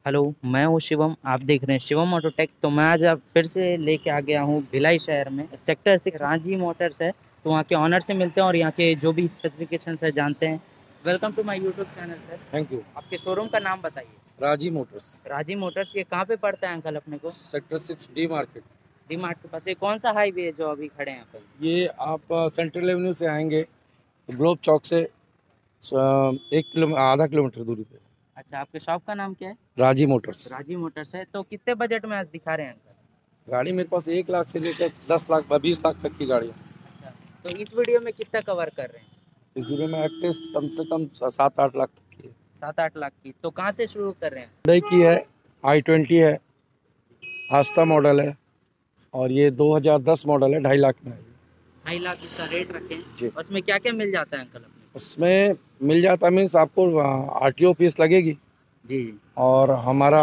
Hello, मैं हूँ शिवम। आप देख रहे हैं शिवम ऑटोटेक। तो मैं आज आप फिर से लेके आ गया हूँ भिलाई शहर में सेक्टर 6 रांझी मोटर्स है। तो वहाँ के ऑनर से मिलते हैं और यहाँ के जो भी स्पेसिफिकेशंस है जानते हैं। Welcome to my YouTube channel sir. Thank you. आपके शोरूम का नाम बताइए। राजी मोटर्स, रांझी मोटर्स, ये कहाँ पे पड़ता है अंकल अपने को? Sector 6 D market. D Mart के पास। ये कौन सा हाईवे है जो अभी खड़े हैं अपन? ये आप सेंट्रल एवेन्यू से आएंगे तो ग्लोब चौक से 1 किलोमीटर आधा किलोमीटर दूरी पे अच्छा, आपके शॉप का नाम क्या है? राजी मोटर्स। रांझी मोटर्स है। तो कितने बजट में आज दिखा रहे हैं अंकल? गाड़ी मेरे पास 1 लाख से लेकर 10 लाख 20 लाख तक की गाड़ी है। अच्छा, तो इस वीडियो में कितना कवर कर रहे हैं? इस वीडियो में एटलीस्ट कम से कम 7-8 लाख तक की है। 7-8 लाख की। तो कहाँ से शुरू कर रहे हैं? Hyundai की है, i20 है, आस्था मॉडल है और ये 2010 मॉडल है, 2.5 लाख में है। 2.5 लाख इसका रेट रखें। जी, और उसमें क्या क्या मिल जाता है अंकल अपने? उसमें मिल जाता मीन्स आपको RTO फीस लगेगी जी जी। और हमारा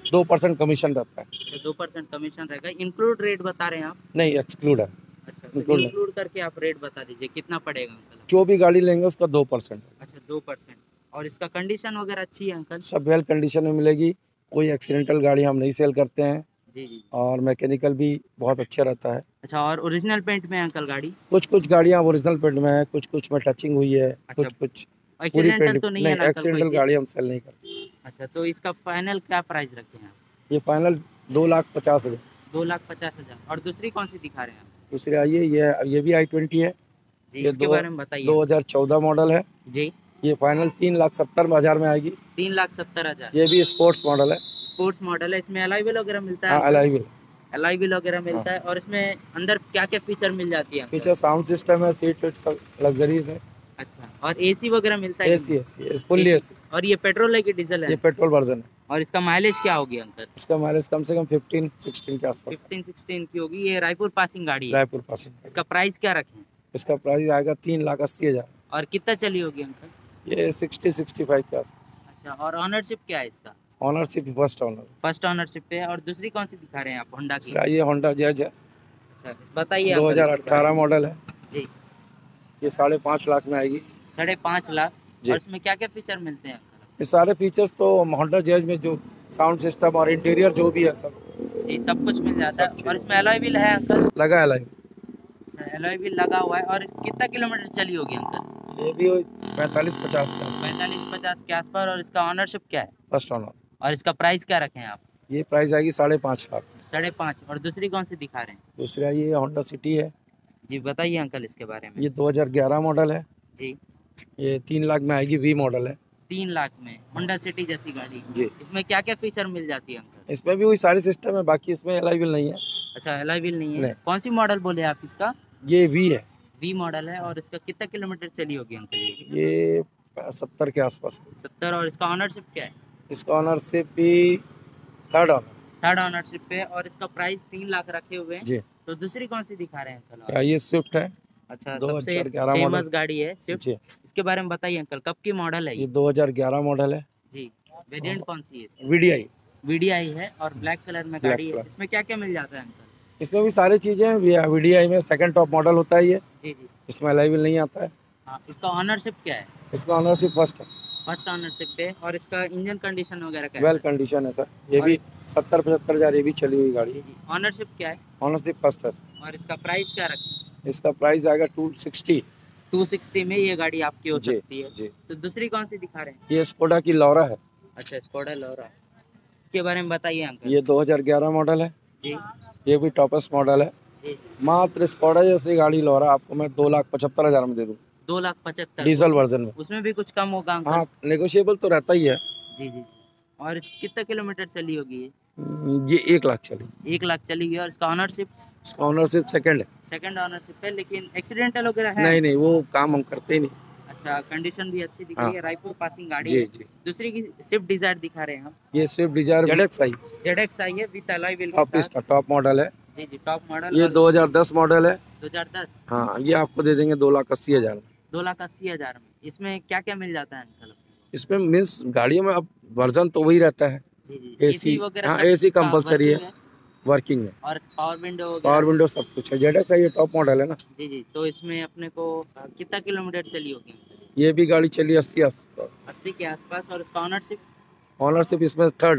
2% कमीशन रहता है। अच्छा, 2% कमीशन रहेगा। इंक्लूड रेट बता रहे हैं आप? नहीं, एक्सक्लूड है। अच्छा, तो इंक्लूड नहीं, इंक्लूड करके आप रेट बता दीजिए कितना पड़ेगा अंकल? जो भी गाड़ी लेंगे उसका 2%। अच्छा, 2%। और इसका कंडीशन वगैरह अच्छी है अंकल? सब वेल कंडीशन में मिलेगी। कोई एक्सीडेंटल गाड़ी हम नहीं सेल करते हैं जी जी। और मैकेनिकल भी बहुत अच्छा रहता है। अच्छा, और ओरिजिनल पेंट में है अंकल गाड़ी? कुछ कुछ गाड़ियाँ ओरिजिनल पेंट में है, कुछ कुछ में टचिंग हुई है, अच्छा, कुछ कुछ पूरी एक्सीडेंटल पेंट। तो नहीं है नहीं, ना अंकल कोई एक्सीडेंटल सी? गाड़ी हम सेल नहीं करते। अच्छा, तो इसका फाइनल क्या प्राइस रखे हैं आप? ये फाइनल 2,50,000। 2,50,000। और दूसरी कौन सी दिखा रहे हैं आप? दूसरी आइए, ये भी i20 है। जी, ये इसके बारे में बताइए। 2014 मॉडल है। जी। ये फाइनल 3,70,000 में आएगी। 3,70,000। ये भी स्पोर्ट्स मॉडल है। स्पोर्ट्स मॉडल है। इसमें अलॉय व्हील वगैरह मिलता है हाँ, uncle? Alloy wheel. Alloy wheel वगैरह हाँ, मिलता है। और इसमें अंदर क्या क्या फीचर मिल जाती है अंकल? पीछे साउंड सिस्टम है, सीट वीट सब लग्जरीज है। अच्छा, और एसी वगैरह मिलता है कि एसी नहीं? AC fully AC. एसी। और ये पेट्रोल है कि डीजल ये है? पेट्रोल वर्जन है। और इसका माइलेज क्या होगी अंकल? इसका माइलेज कम से कम 15-16 के आसपास है। 15-16 की होगी। ये रायपुर पासिंग गाड़ी है। रायपुर पासिंग। इसका प्राइस क्या रखें? इसका प्राइस आएगा 3,80,000। और कितना चली होगी अंकल? ये 60-65 के आसपास। अच्छा, और ऑनरशिप क्या है इसका? Ownership first owner. First ownership पे है। और दूसरी कौन सी दिखा रहे हैं आप होंडा की? ये होंडा जैज है। अच्छा, बताइए अंकल इसके बारे 2018 में। मॉडल है। जी। ये 5.5 लाख में आएगी। 5.5 लाख। जी, और इसमें क्या क्या फीचर मिलते हैं अंकल? ये सारे फीचर्स तो होंडा जैज में जो साउंड सिस्टम और इंटीरियर जो भी है सब जी, सब कुछ मिल जाता है। सब और चीज़ इसमें अलॉय व्हील है अंकल? लगा है लाइव। अच्छा, एलॉय व्हील लगा हुआ है। और कितना किलोमीटर चली होगी अंकल? ये भी 45-50 के आसपास। 45-50 के आसपास। और इसका ऑनरशिप क्या है? First owner. और इसका प्राइस क्या रखें आप? ये प्राइस आएगी 5.5 लाख। 5.5। और दूसरी कौन सी दिखा रहे हैं? दूसरा ये होंडा सिटी है। जी, बताइए अंकल इसके बारे में। ये 2011 मॉडल है। जी। ये 3 लाख में आएगी, वी मॉडल है। 3 लाख में होंडा सिटी जैसी गाड़ी। जी, इसमें क्या क्या फीचर मिल जाती है अंकल? इसमें भी वही सारी सिस्टम है, बाकी इसमें एलॉय व्हील नहीं है। अच्छा, एलॉय व्हील नहीं है। नहीं, कौन सी मॉडल बोले आप इसका? ये वी है। वी मॉडल है। और इसका कितना किलोमीटर चली होगी अंकल ये? ये 70 के आसपास। 70। और इसका ऑनरशिप क्या है? इसका ऑनरशिप भी थर्ड ऑनर। थर्ड ऑनरशिप पे। और इसका प्राइस 3 लाख रखे हुए हैं। जी, तो दूसरी कौन सी दिखा रहे हैं अंकल आप? ये स्विफ्ट है। अच्छा, सबसे 2011 फेमस मॉडल। गाड़ी है स्विफ्ट। जी, इसके बारे में बताइए अंकल, कब की मॉडल है ये ये? 2011 मॉडल है। जी। वेरिएंट कौन सी है इसकी? VDI। वीडीआई है। और ब्लैक कलर में ब्लैक गाड़ी है। कलर। इसमें क्या क्या मिल जाता है अंकल? इसमें भी सारी चीज़ें हैं। VDI में सेकंड टॉप मॉडल होता है ये। जी जी। इसमें एलॉय व्हील नहीं आता है। हाँ, इसका ऑनरशिप क्या है? इसका ऑनरशिप फर्स्ट है। फर्स्ट ऑनरशिप पे। और इसका इंजन कंडीशन वगैरह वेल कैसा है? कंडीशन है सर। ये और भी 70-75 हज़ार ये भी चली हुई गाड़ी। जी जी। ऑनरशिप क्या है? ऑनरशिप फर्स्ट है सर। और इसका प्राइस क्या रखें? इसका प्राइस आएगा 260। 260 में ये गाड़ी आपकी हो जी, सकती है। जी। तो दूसरी कौन सी दिखा रहे हैं? ये स्कोडा की लौरा है। अच्छा, स्कोडा लोरा। इसके बारे में बताइए अंकल। ये 2011 मॉडल है। जी ये भी टॉपेस्ट मॉडल है। जी जी। मात्र स्कोडा जैसी गाड़ी लौरा आपको मैं 2,75,000 में दे दूँ, 2,75,000। डीजल वर्जन में। उसमें भी कुछ कम होगा अंकल? हाँ, नेगोशिएबल तो रहता ही है। जी जी। और इस कितना किलोमीटर चली होगी ये? ये 1 लाख चली। 1 लाख चली गई। और इसका ऑनरशिप? इसका ऑनरशिप सेकंड है। सेकंड ऑनरशिप है। लेकिन एक्सीडेंटल वगैरह है? नहीं नहीं, वो काम हम करते ही नहीं। अच्छा, कंडीशन भी अच्छी दिख हाँ, रही है। रायपुर पासिंग गाड़ी जी है। जी। दूसरी की स्विफ्ट डिजायर दिखा रहे हैं हम। ये Swift Dzire ZX I Z I है विद अलॉय व्हील के टॉप, साथ। इसका टॉप मॉडल है। जी जी, टॉप मॉडल। ये और 2010 मॉडल है। 2010। हाँ, ये आपको दे देंगे 2,80,000 में। 2,80,000 में। इसमें क्या क्या मिल जाता है अंकल? इसमें मीन्स गाड़ियों में अब वर्जन तो वही रहता है। जी जी। एसी, एसी वगैरह हाँ सब एसी का कंपलसरी वर्किंग है है? वर्किंग में। और पावर विंडो पावर वगैरह? विंडो सब कुछ है। ZX आई, ये टॉप मॉडल है ना। जी जी। तो इसमें अपने को कितना किलोमीटर चली होगी? ये भी गाड़ी चली 80 आसपास। 80 के आसपास। और इसका ऑनरशिप? ऑनरशिप इसमें थर्ड है।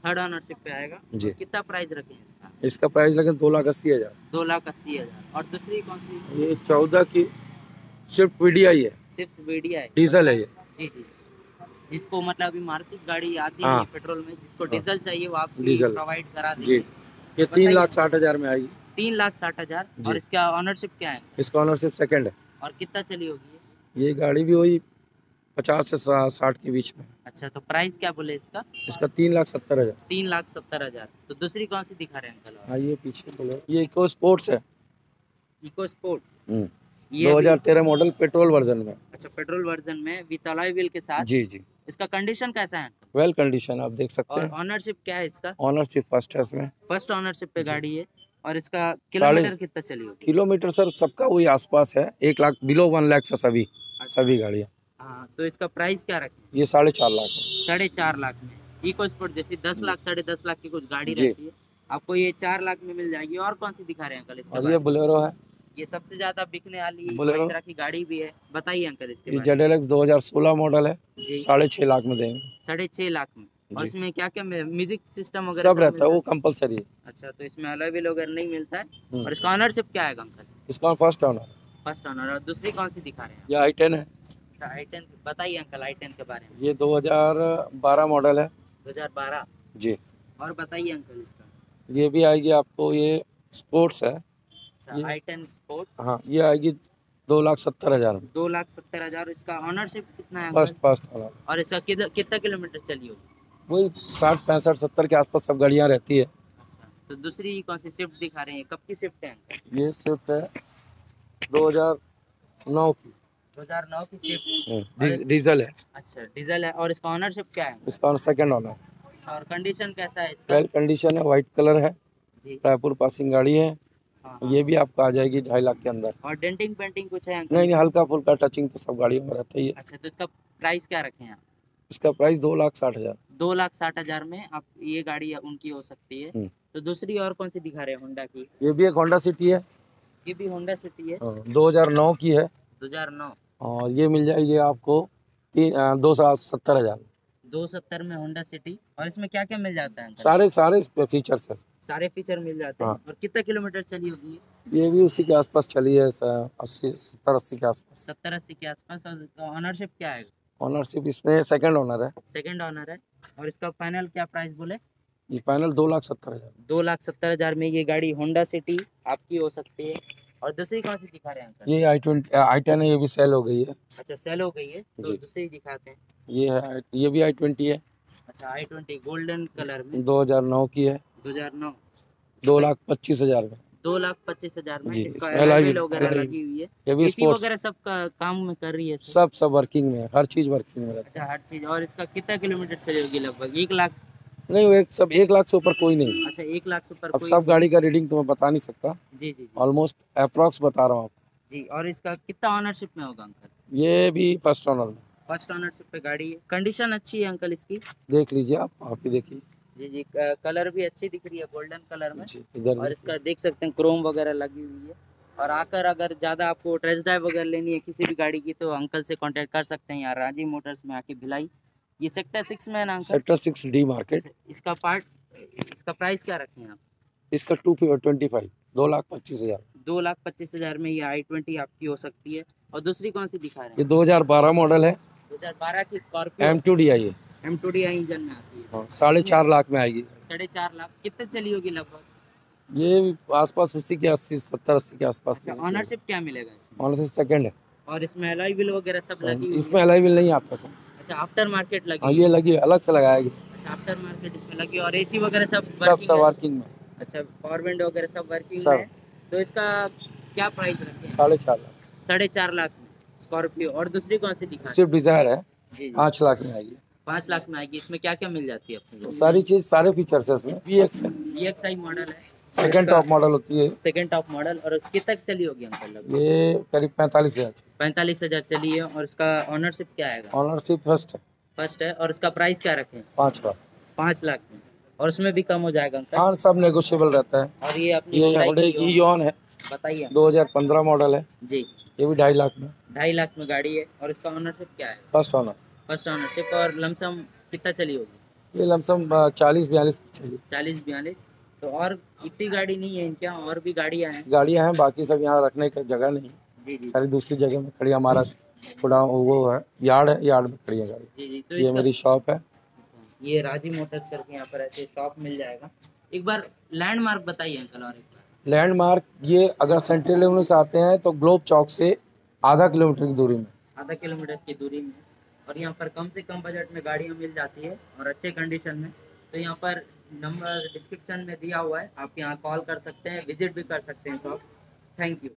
थर्ड ऑनरशिप पे आएगा। जी। कितना प्राइस रखें इसका? इसका प्राइस लगे 2,80,000। 2,80,000। और दूसरी कौन सी? ये 14 की स्विफ्ट वीडीआई है, सिर्फ वीडिया है। डीजल है ये। जी जी। जिसको मतलब अभी मारुति गाड़ी आती नहीं हाँ है पेट्रोल में, जिसको हाँ, डीजल चाहिए वो आप डीजल प्रोवाइड करा जी। देंगे। ये बताइए। 3,60,000 में आएगी। 3,60,000। जी। और इसका ऑनरशिप क्या है? इसका ऑनरशिप सेकंड है। और कितना चली होगी ये गाड़ी भी वही 50 से 60 के बीच में। अच्छा, तो प्राइस क्या बोले इसका? इसका 3,70,000। 3,70,000। तो दूसरी कौन सी दिखा रहे हैं अंकल? हाँ, ये पीछे बोलो, ये इको स्पोर्ट्स है। Eco Sport. ये 2013 मॉडल, पेट्रोल वर्जन में। अच्छा, पेट्रोल वर्जन में विद अलॉय व्हील के साथ। जी जी। इसका कंडीशन कैसा है? वेल कंडीशन, आप देख सकते और हैं। ऑनरशिप क्या है इसका? ऑनरशिप फर्स्ट है इसमें। फर्स्ट ऑनरशिप पे जी। गाड़ी है। और इसका किलोमीटर कितना चली होगी? किलोमीटर सर सबका वही आसपास है, 1 लाख, बिलो 1 लाख से सभी अच्छा। सभी गाड़ियाँ। हाँ, तो इसका प्राइस क्या रखें? ये 4.5 लाख है। 4.5 लाख में। इको स्पोर्ट जैसी 10 लाख 10.5 लाख की कुछ गाड़ी जी। रहती है, आपको ये 4 लाख में मिल जाएगी। और कौन सी दिखा रहे हैं अंकल इसके और बारे ये में? बोलेरो है। ये सबसे ज्यादा बिकने वाली बोलेरो। महिंद्रा की गाड़ी भी है। बताइए अंकल इसके ये बारे में। ZLX 2016 मॉडल है, जी। 6.5 लाख में देंगे। 6.5 लाख में। और जी। इसमें क्या क्या म्यूजिक सिस्टम वगैरह सब रहता है, वो मिलता कंपलसरी है। अच्छा, तो इसमें अलॉय व्हील वगैरह नहीं मिलता है। और इसका ऑनरशिप क्या आएगा अंकल? इसका फर्स्ट ओनर। First owner. और दूसरी कौन सी दिखा रहे हैं? ये i10 है। अच्छा, i10। बताइए अंकल i10 के बारे में। ये 2012 मॉडल है। 2012। जी। और बताइए अंकल इसका। ये भी आएगी आपको, ये स्पोर्ट्स है। अच्छा, ये i10 स्पोर्ट्स। हाँ, ये आएगी 2,70,000 में। 2,70,000। इसका ऑनरशिप कितना है फर्स्ट अंकल? First owner. और इसका कितना किलोमीटर चली होगी? वही 60, 65, 70 के आसपास सब गाड़ियाँ रहती है। अच्छा, तो दूसरी कौन सी स्विफ्ट दिखा रहे हैं? कब की स्विफ्ट है अंकल? ये स्विफ्ट है 2009 की। 2009 की स्विफ्ट। डीजल है। अच्छा, डीजल है। और इसका ऑनरशिप क्या है? इसका सेकंड ओनर। और कंडीशन कैसा है इसका? वेल कंडीशन है, वाइट कलर है, जी। रायपुर पासिंग गाड़ी है। हाँ। ये भी आपको आ जाएगी 2.5 लाख के अंदर। और डेंटिंग पेंटिंग कुछ है अंकल? नहीं, हल्का फुल्का टचिंग तो सब गाड़ियों में रहता ही है। अच्छा, तो इसका प्राइस क्या रखें आप? इसका प्राइस 2,60,000। 2,60,000 में आप ये गाड़ी उनकी हो सकती है। तो दूसरी और कौन सी दिखा रहे हैं होंडा की? ये भी एक होंडा सिटी है। ये भी होंडा सिटी है। 2009 की है। 2009। और ये मिल जाएगी आपको 2,70,000। 270 में होंडा सिटी। और इसमें क्या क्या मिल जाता है अंकल? सारे सारे फीचर्स है। सारे फीचर मिल जाते हैं। हाँ। और कितना किलोमीटर चली होगी? ये भी उसी के आसपास चली है, 80, 70, 80 के आसपास। 70-80 के आसपास। और ऑनरशिप क्या है? ऑनरशिप इसमें सेकंड ओनर है। सेकंड ऑनर है। और इसका फाइनल क्या प्राइस बोले? ये फाइनल 2,70,000। 2,70,000 में ये गाड़ी होंडा सिटी आपकी हो सकती है। और दूसरी कौन सी दिखा रहे हैं अंकल? ये i10 है, ये भी सेल हो गई है। अच्छा, सेल हो गई है। तो जी। दूसरी दिखाते हैं। ये है, ये भी i20 है। अच्छा, i20 गोल्डन कलर में। 2009 की है। 2009। 2,25,000 में। 2,25,000 में। जी, इसका इसमें अलॉय alloy व्हील wheel वगैरह alloy लगी हुई है। ये भी एसी स्पोर्ट्स, वगैरह सब का काम में कर रही है सब वर्किंग में है, हर चीज वर्किंग में रहता अच्छा, हर चीज। और इसका कितना किलोमीटर चली होगी? लगभग 1 लाख। है। नहीं, वो 1 लाख से ऊपर कोई नहीं। अच्छा, 1 लाख से ऊपर अब कोई सब नहीं। गाड़ी का रीडिंग तो मैं बता नहीं सकता। जी जी जी। ऑलमोस्ट अप्रॉक्स बता रहा हूँ आपको। जी। और इसका कितना ऑनरशिप में होगा अंकल? ये भी फर्स्ट ओनर में। फर्स्ट ऑनरशिप पे गाड़ी है। कंडीशन अच्छी है अंकल इसकी। देख लीजिए, आप ही देखिए। जी जी। कलर भी अच्छी दिख रही है गोल्डन कलर में। जी, इधर और इसका देख सकते हैं क्रोम वगैरह लगी हुई है। और आकर अगर ज़्यादा आपको टेस्ट ड्राइव वगैरह लेनी है किसी भी गाड़ी की तो अंकल से कांटेक्ट कर सकते हैं यार, राजी मोटर्स में आके भिलाई। ये सेक्टर 6 में है ना अंकल? Sector 6D market. अच्छा, इसका प्राइस क्या रखें आप? इसका 225, 2,25,000। 2,25,000 में ये i20 आपकी हो सकती है। और दूसरी कौन सी दिखा रहे ये हैं? 2012 मॉडल है। 2012 की स्कॉर्पियो। M2 है ये। M2 इंजन में आती है। 4.5 लाख में आएगी। 4.5 लाख। कितने चली होगी लगभग? ये आसपास उसी के 80, 70, 80 के आसपास। अच्छा, ऑनरशिप क्या मिलेगा इसमें? ऑनरशिप सेकंड है। और इसमें अलॉय व्हील वगैरह सब लगी हुई इसमें है? अलॉय व्हील नहीं आता सर। अच्छा, आफ्टर मार्केट लगी हाँ, हुई ये है। लगी है, अलग से लगाया गया। अच्छा, आफ्टर मार्केट इसमें लगी। और एसी वगैरह सब सब वर्किंग है? वर्किंग में। अच्छा, पावर विंड वगैरह सब वर्किंग सब। में है। तो इसका क्या प्राइस रखें? 4.5 लाख। 4.5 लाख में स्कॉर्पियो। और दूसरी कौन सी दिखा? स्विफ्ट डिजायर है, जी जी। 5 लाख में आएगी। 5 लाख में आएगी। इसमें क्या क्या मिल जाती है अपने? सारी चीज, सारे फीचर्स है इसमें। VX है, VXI मॉडल है। सेकंड टॉप मॉडल होती है। Second top model. और कितने तक चली होगी अंकल लगभग? ये करीब 45,000। 45,000 चली है। और इसका ऑनरशिप क्या आएगा? ऑनरशिप फर्स्ट है। फर्स्ट है। और इसका प्राइस क्या रखें? 5 लाख। 5 लाख में। और उसमें भी कम हो जाएगा अंकल? हाँ, सब नेगोशिएबल रहता है। और ये अपनी ये Hyundai Hyundai की की Ion है, बताइए। 2015 मॉडल है। जी। ये भी 2.5 लाख में। 2.5 लाख में गाड़ी है। और इसका ऑनरशिप क्या है? First owner. First ownership. और लमसम कितना चली होगी? ये लमसम 40-42 चाहिए। 40-42। तो और इतनी गाड़ी नहीं है इनके यहाँ, और भी गाड़ियाँ हैं? गाड़ियाँ हैं, बाकी सब यहाँ रखने की जगह नहीं, जी जी सारी दूसरी जगह में खड़ी है। हमारा थोड़ा वो है, यार्ड है, यार्ड में खड़ी है गाड़ी। जी जी। तो ये इसका मेरी शॉप है। ये राजी मोटर्स करके यहाँ पर ऐसे शॉप मिल जाएगा। एक बार लैंडमार्क बताइए अंकल, और एक बार। लैंडमार्क ये अगर सेंट्रल लेवल से आते हैं तो ग्लोब चौक से आधा किलोमीटर की दूरी में। आधा किलोमीटर की दूरी में। और यहाँ पर कम से कम बजट में गाड़ियाँ मिल जाती है और अच्छे कंडीशन में। तो यहाँ पर नंबर डिस्क्रिप्शन में दिया हुआ है, आप यहाँ कॉल कर सकते हैं, विजिट भी कर सकते हैं शॉप। Thank you.